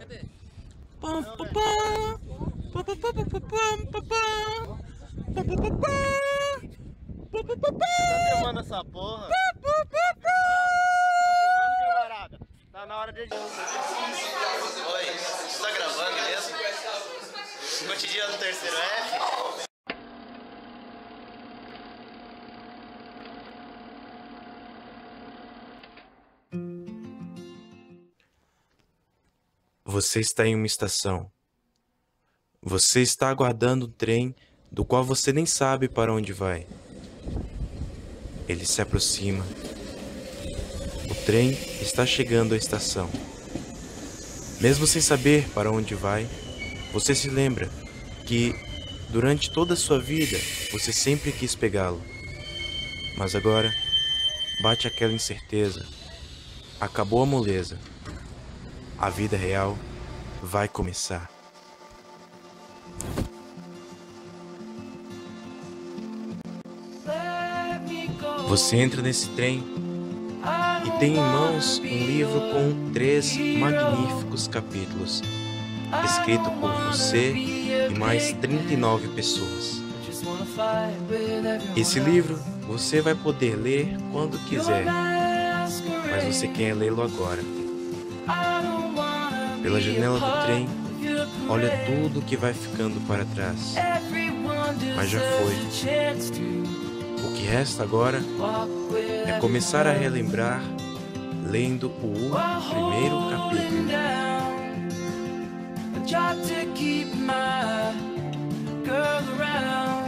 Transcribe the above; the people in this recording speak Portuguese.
Pam, pam, pam. Pam, pam, pam, pam, pam, pam, pam. Pam, pam, pam, pam. Pam, pam, pam, pam. Tá filmando essa porra? Tá filmando, camarada? Tá na hora de... Oi, você tá gravando mesmo? Cotidiano do terceiro F? Você está em uma estação. Você está aguardando um trem do qual você nem sabe para onde vai. Ele se aproxima. O trem está chegando à estação. Mesmo sem saber para onde vai, você se lembra que, durante toda a sua vida, você sempre quis pegá-lo. Mas agora, bate aquela incerteza. Acabou a moleza. A vida real vai começar. Você entra nesse trem e tem em mãos um livro com 3 magníficos capítulos, escrito por você e mais 39 pessoas. Esse livro você vai poder ler quando quiser, mas você quer lê-lo agora. Pela janela do trem, olha tudo que vai ficando para trás. Mas já foi. O que resta agora é começar a relembrar lendo o primeiro capítulo.